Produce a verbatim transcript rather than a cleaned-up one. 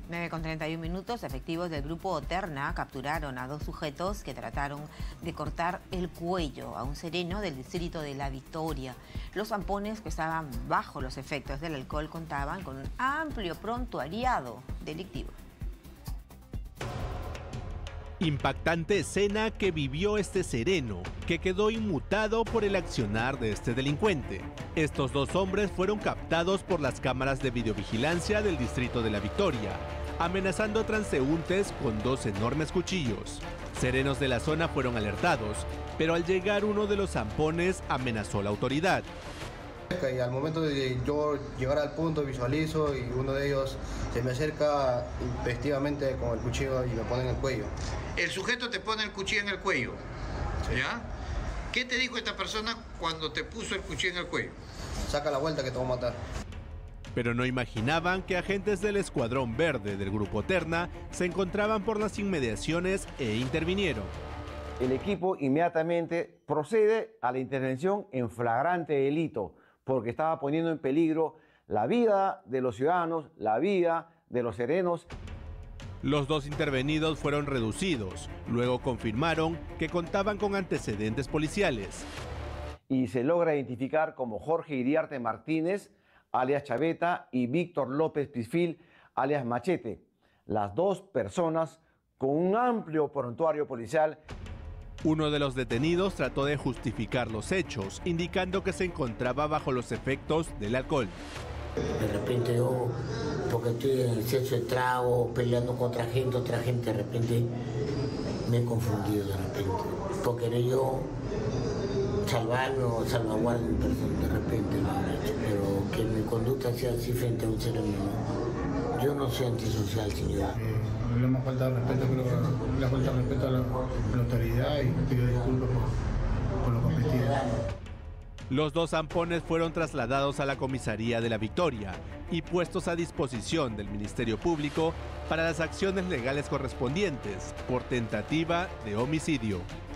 nueve con treinta y un minutos, efectivos del grupo Oterna capturaron a dos sujetos que trataron de cortar el cuello a un sereno del distrito de La Victoria. Los zampones, que estaban bajo los efectos del alcohol, contaban con un amplio prontuariado delictivo. Impactante escena que vivió este sereno, que quedó inmutado por el accionar de este delincuente. Estos dos hombres fueron captados por las cámaras de videovigilancia del distrito de La Victoria, amenazando transeúntes con dos enormes cuchillos. Serenos de la zona fueron alertados, pero al llegar uno de los zampones amenazó a la autoridad. Y al momento de yo llegar al punto visualizo y uno de ellos se me acerca intempestivamente con el cuchillo y me pone en el cuello. El sujeto te pone el cuchillo en el cuello, ¿ya? ¿Qué te dijo esta persona cuando te puso el cuchillo en el cuello? Saca la vuelta que te voy a matar. Pero no imaginaban que agentes del Escuadrón Verde del Grupo Oterna se encontraban por las inmediaciones e intervinieron. El equipo inmediatamente procede a la intervención en flagrante delito, porque estaba poniendo en peligro la vida de los ciudadanos, la vida de los serenos. Los dos intervenidos fueron reducidos. Luego confirmaron que contaban con antecedentes policiales. Y se logra identificar como Jorge Iriarte Martínez, alias Chaveta, y Víctor López Pisfil, alias Machete. Las dos personas con un amplio prontuario policial. Uno de los detenidos trató de justificar los hechos, indicando que se encontraba bajo los efectos del alcohol. De repente yo, porque estoy en exceso de trago, peleando contra gente, otra gente, de repente me he confundido de repente. Porque era yo salvarme o salvaguardar a mi persona, de repente lo habré hecho. Pero que mi conducta sea así frente a un ser humano. Yo no soy antisocial, señora. Le hemos faltado respeto, creo que le ha faltado respeto a la, a la autoridad y pido disculpas por, por lo cometido. Los dos zampones fueron trasladados a la comisaría de La Victoria y puestos a disposición del Ministerio Público para las acciones legales correspondientes por tentativa de homicidio.